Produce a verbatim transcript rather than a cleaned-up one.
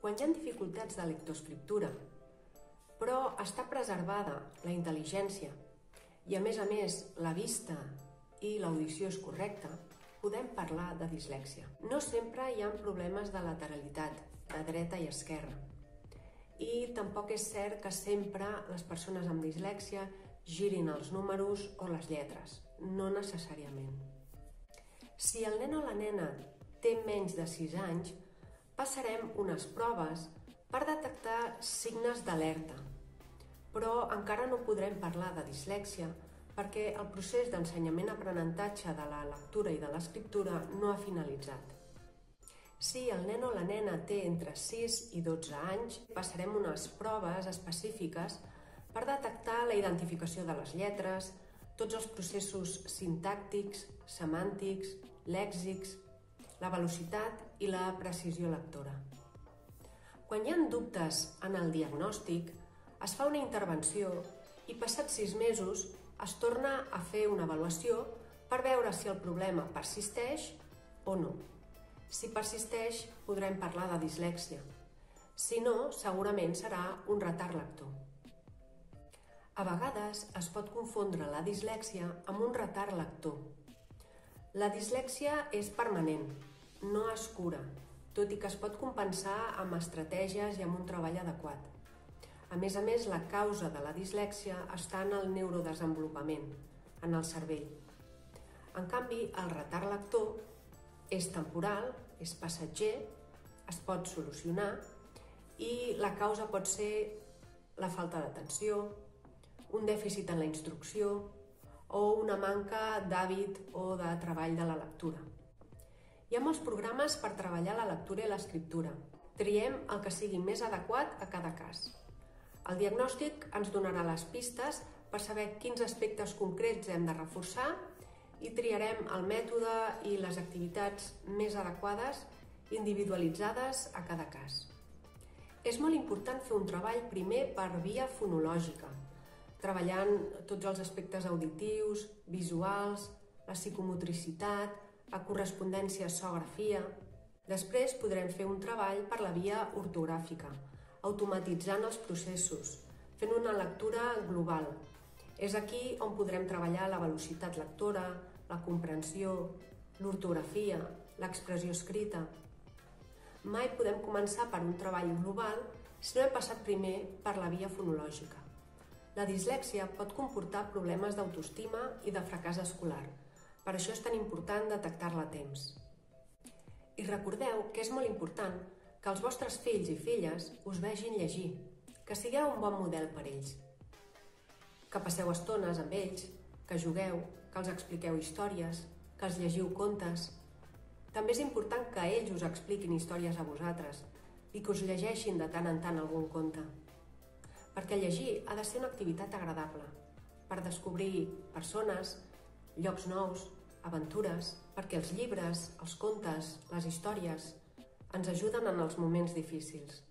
Quan hi ha dificultats de lectoescriptura, però està preservada la intel·ligència i, a més a més, la vista i l'audició és correcta, podem parlar de dislèxia. No sempre hi ha problemes de lateralitat, de dreta i esquerra. I tampoc és cert que sempre les persones amb dislèxia girin els números o les lletres. No necessàriament. Si el nen o la nena té menys de sis anys, passarem unes proves per detectar signes d'alerta. Però encara no podrem parlar de dislèxia perquè el procés d'ensenyament-aprenentatge de la lectura i de l'escriptura no ha finalitzat. Si el nen o la nena té entre sis i dotze anys, passarem unes proves específiques per detectar la identificació de les lletres, tots els processos sintàctics, semàntics, lèxics, la velocitat i la precisió lectora. Quan hi ha dubtes en el diagnòstic, es fa una intervenció i passats sis mesos es torna a fer una avaluació per veure si el problema persisteix o no. Si persisteix, podrem parlar de dislèxia. Si no, segurament serà un retard lector. A vegades es pot confondre la dislèxia amb un retard lector. La dislèxia és permanent, no es cura, tot i que es pot compensar amb estratègies i amb un treball adequat. A més a més, la causa de la dislèxia està en el neurodesenvolupament, en el cervell. En canvi, el retard lector és temporal, és passatger, es pot solucionar i la causa pot ser la falta d'atenció, un dèficit en la instrucció o una manca d'hàbit o de treball de la lectura. Hi ha molts programes per treballar la lectura i l'escriptura. Triem el que sigui més adequat a cada cas. El diagnòstic ens donarà les pistes per saber quins aspectes concrets hem de reforçar i triarem el mètode i les activitats més adequades, individualitzades a cada cas. És molt important fer un treball primer per via fonològica, treballant tots els aspectes auditius, visuals, la psicomotricitat, la correspondència so-grafia. Després podrem fer un treball per la via ortogràfica, automatitzant els processos, fent una lectura global. És aquí on podrem treballar la velocitat lectora, la comprensió, l'ortografia, l'expressió escrita. Mai podem començar per un treball global si no hem passat primer per la via fonològica. La dislèxia pot comportar problemes d'autoestima i de fracàs escolar. Per això és tan important detectar-la a temps. I recordeu que és molt important que els vostres fills i filles us vegin llegir, que sigueu un bon model per ells. Que passeu estones amb ells, que jugueu, que els expliqueu històries, que els llegiu contes. També és important que ells us expliquin històries a vosaltres i que us llegeixin de tant en tant algun conte. Perquè llegir ha de ser una activitat agradable, per descobrir persones, llocs nous, aventures, perquè els llibres, els contes, les històries ens ajuden en els moments difícils.